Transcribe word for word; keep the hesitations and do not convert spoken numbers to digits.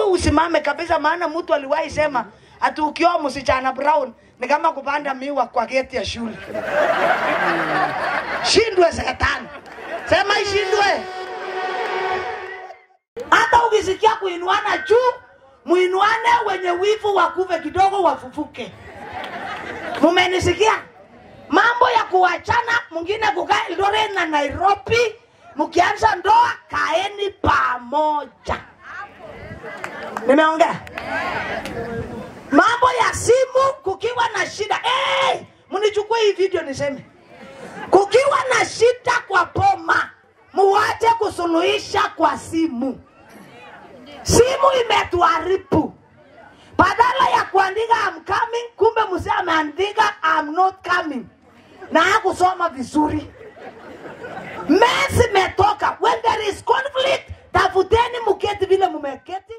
usimame kabisa, maana mtu aliwahi sema ati ukioa msichana brown ni kama kupanda miwa kwa geti ya shule. Shindwe shetani. Sema ishindwe. Hata ukisikia kuinuana juu, muinuane wenye wivu wakuve kidogo wafufuke. Mumenisikia? Mambo ya kuachana, mwingine kukaa Eldoret na Nairobi, mkianza ndoa kaeni pamoja. Nimeongea? Mambo ya simu kukiwa na shida. Eh, hey, mnichukue hii video niseme. Kukiwa na shida kwa poma, muache kusuluhisha kwa simu. Simu imetuharibu. Badala ya kuandika I'm coming, kumbe mzee ameandika I'm not coming. Na hakusoma vizuri. Mesi metoka. When there is conflict, tafuteni muketi vile mumeketi.